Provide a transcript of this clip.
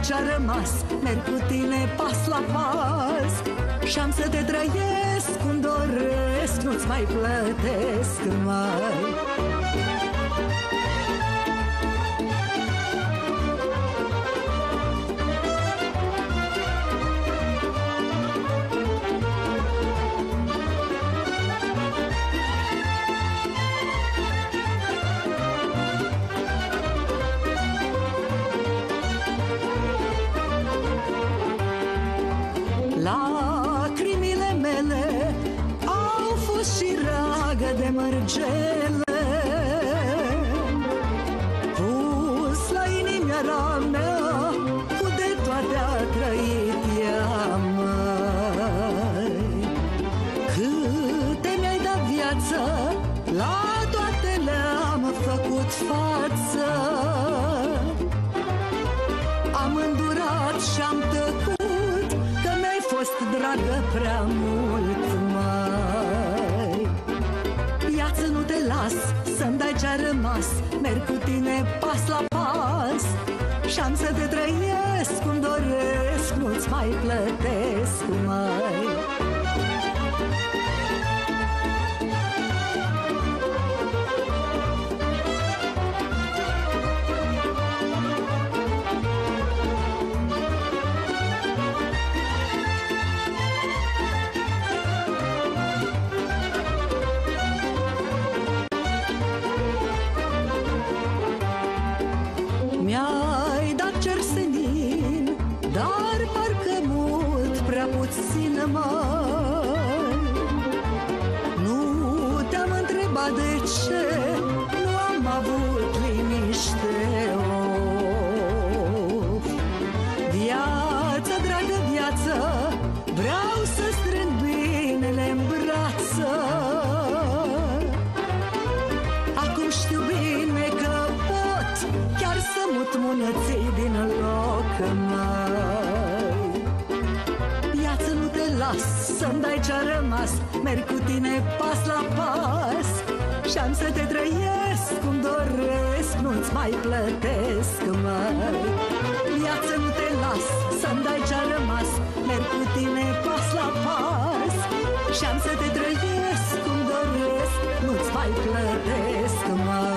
ce-a rămas, merg cu tine pas la pas. Și-am să te trăiesc cum doresc, nu-ți mai plătesc mai. Lacrimile mele au fost și ragă de mărgele, pus la inimioara mea, cu de toate a trăit ea, măi. Câte mi-ai dat viață, la toate le-am făcut față. Am îndurat și-am tăcut, că mi-ai fost dragă prea mult, mai. Viață, nu te las să-mi dai ce-a rămas, merg cu tine pas la pas. Și-am să te trăiesc cum doresc, nu-ți mai plătesc mai. Mi-ai dat cer senin, dar parcă mult prea puțin, mai. Nu te-am întrebat de ce nu am avut liniște, of. Viață, dragă viață, vreau să strâng binele în brață. Acum știu bine că pot chiar să mut mânății din loc, mai. Viață, nu te las să-mi dai ce-a rămas, merg cu tine pas la pas. Și-am să te trăiesc cum doresc, nu-ți mai plătesc mai. Viață, nu te las să-mi dai ce-a rămas, merg cu tine pas la pas. Și-am să te trăiesc cum doresc, nu-ți mai plătesc mai.